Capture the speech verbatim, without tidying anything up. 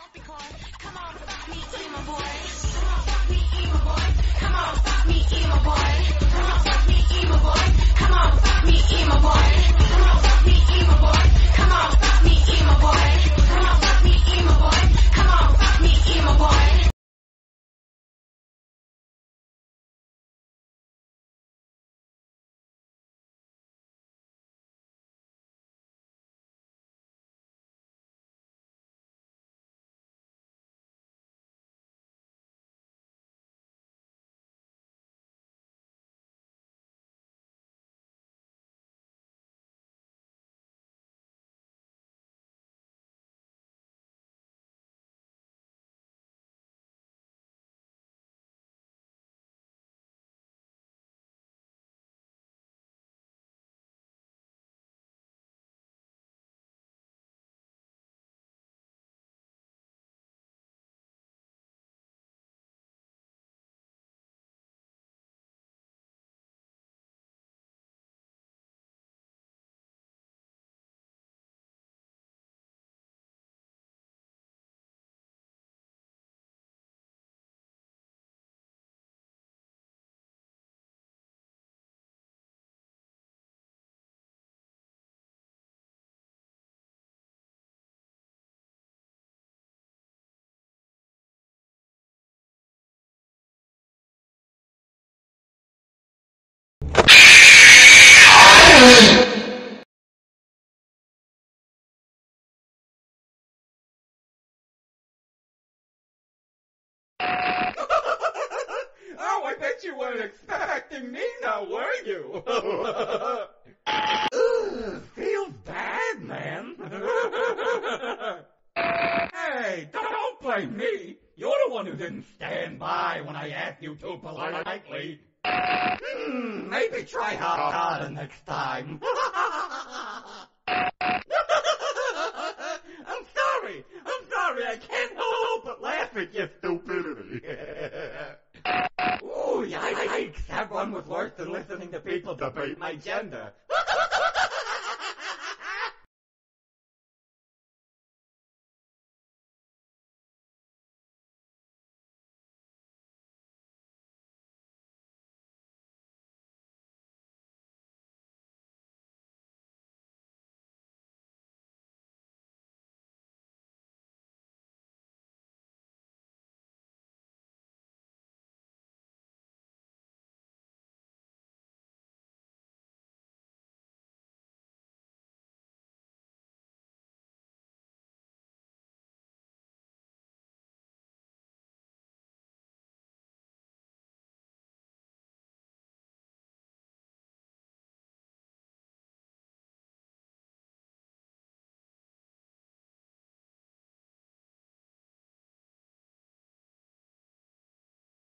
Come on, fuck me, emo boy. Come on, fuck me, emo boy. Come on, fuck me, emo boy. Come on, fuck me, emo boy. Come on, fuck me, emo boy. Come on, fuck me, emo boy. Come on, fuck me, emo boy. Come on, fuck me, emo boy. Come on, fuck me, emo boy. Oh, I bet you weren't expecting me now, were you? Ugh, feels bad, man. Hey, don't blame me. You're the one who didn't stand by when I asked you to politely. Hmm, maybe try harder next time. I'm sorry. I'm sorry. I can't help but laugh at your stupidity. Ooh, yikes. That one was worse than listening to people debate my gender.